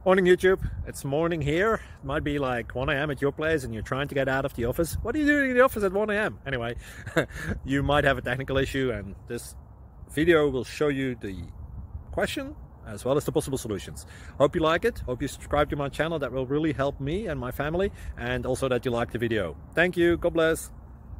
Morning YouTube, it's morning here. It might be like 1 a.m. at your place and you're trying to get out of the office. What are you doing in the office at 1 a.m? Anyway, you might have a technical issue and this video will show you the question as well as the possible solutions. Hope you like it, hope you subscribe to my channel. That will really help me and my family, and also that you like the video. Thank you, God bless.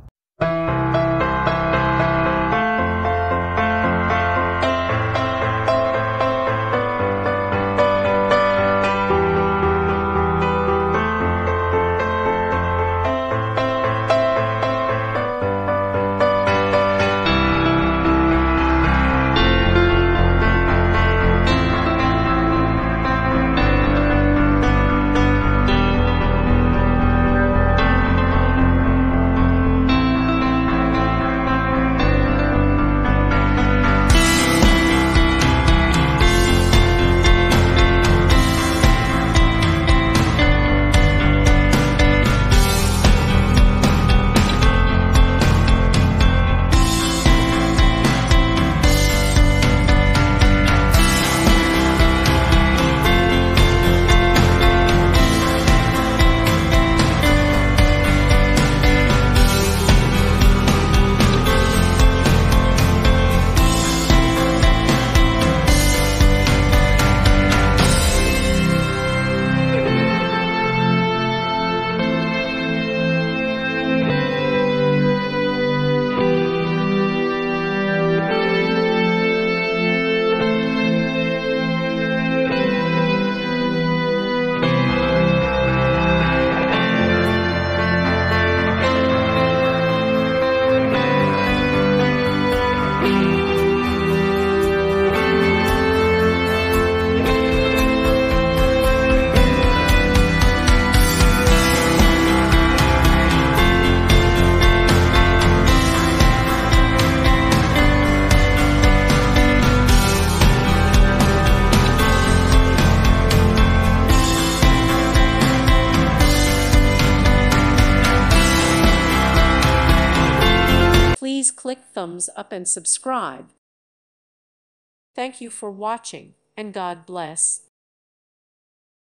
Please click thumbs up and subscribe. Thank you for watching, and God bless.